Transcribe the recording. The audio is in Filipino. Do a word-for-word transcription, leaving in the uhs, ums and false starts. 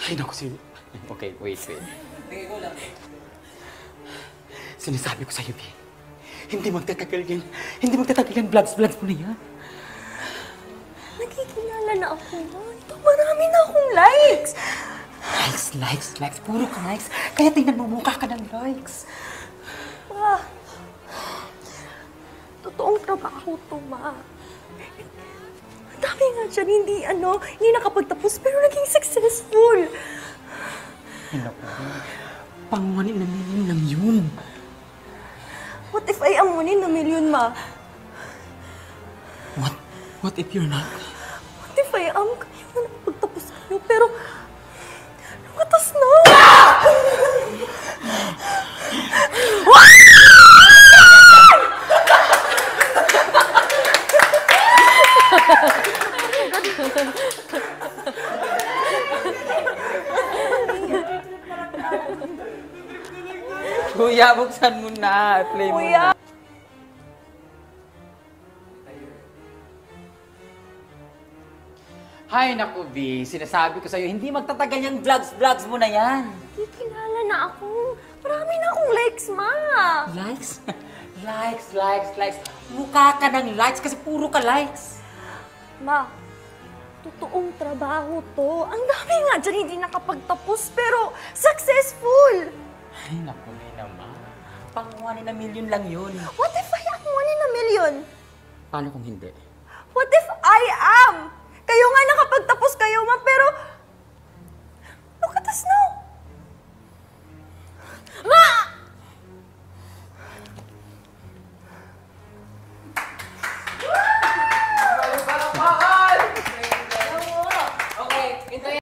Ay, naku, sin... Okay, wait, wait. Tingin ko lang. Sinasabi ko sa'yo, B. Hindi magtatagal yan. Hindi magtatagal yan. Vlogs-vlogs mo na yan. Nakikilala na ako, ma. Ito, marami na akong likes. Likes, likes, likes. Puro ka likes. Kaya tingnan mo, mukha ka ng likes. Ma, totoong trabaho to, ma. Ang dami nga dyan, hindi, ano, hindi nakapagtapos, pero naging successful. Ay, naku. Pangunin na million lang yun. What if I am one in a million, ma? What? What if you're not? What if I am kayo na nakapagtapos kayo, pero nakatas na! Kuya, buksan mo na. Play mo Kuya! na. Hay, naku, B. Sinasabi ko sa'yo, hindi magtatagal yung vlogs-vlogs mo na yan. Kikilala na ako. Marami na akong likes, ma. Likes? Likes, likes, likes. Mukha ka ng likes kasi puro ka likes. Ma, totoong trabaho to. Ang dami nga dyan hindi nakapagtapos, pero successful. Ay, naku, may naman. Pang one in a million lang yun. What if I am one in a million? Paano kung hindi? What if I am? Kayo nga